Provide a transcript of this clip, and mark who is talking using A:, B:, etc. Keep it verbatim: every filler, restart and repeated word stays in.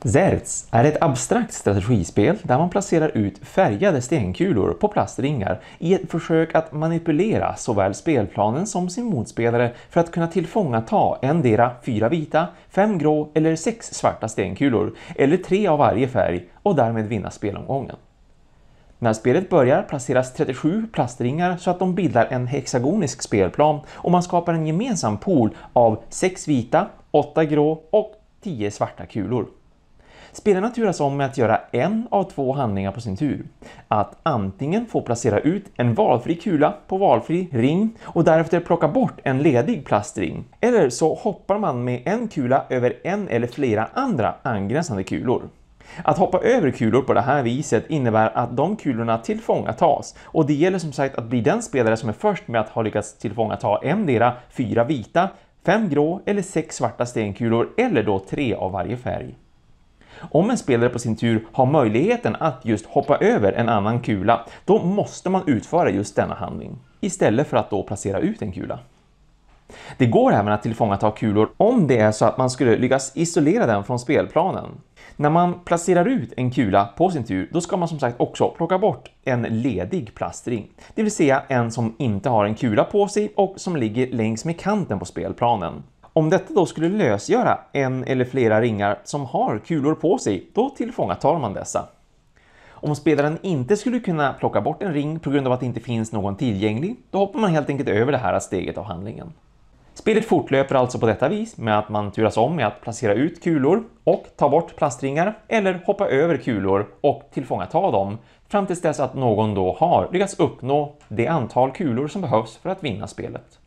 A: Zerts är ett abstrakt strategispel där man placerar ut färgade stenkulor på plastringar i ett försök att manipulera såväl spelplanen som sin motspelare för att kunna tillfångata endera fyra vita, fem grå eller sex svarta stenkulor eller tre av varje färg och därmed vinna spelomgången. När spelet börjar placeras trettiosju plastringar så att de bildar en hexagonisk spelplan och man skapar en gemensam pool av sex vita, åtta grå och tio svarta kulor. Spelarna turas om med att göra en av två handlingar på sin tur. Att antingen få placera ut en valfri kula på valfri ring och därefter plocka bort en ledig plastring. Eller så hoppar man med en kula över en eller flera andra angränsande kulor. Att hoppa över kulor på det här viset innebär att de kulorna tillfångatas och det gäller som sagt att bli den spelare som är först med att ha lyckats tillfångata endera fyra vita, fem grå eller sex svarta stenkulor eller då tre av varje färg. Om en spelare på sin tur har möjligheten att just hoppa över en annan kula, då måste man utföra just denna handling, istället för att då placera ut en kula. Det går även att tillfångata kulor om det är så att man skulle lyckas isolera den från spelplanen. När man placerar ut en kula på sin tur, då ska man som sagt också plocka bort en ledig plastring. Det vill säga en som inte har en kula på sig och som ligger längs med kanten på spelplanen. Om detta då skulle lösgöra en eller flera ringar som har kulor på sig, då tillfångatar man dessa. Om spelaren inte skulle kunna plocka bort en ring på grund av att det inte finns någon tillgänglig, då hoppar man helt enkelt över det här steget av handlingen. Spelet fortlöper alltså på detta vis med att man turas om med att placera ut kulor och ta bort plastringar eller hoppa över kulor och tillfångata dem fram tills dess att någon då har lyckats uppnå det antal kulor som behövs för att vinna spelet.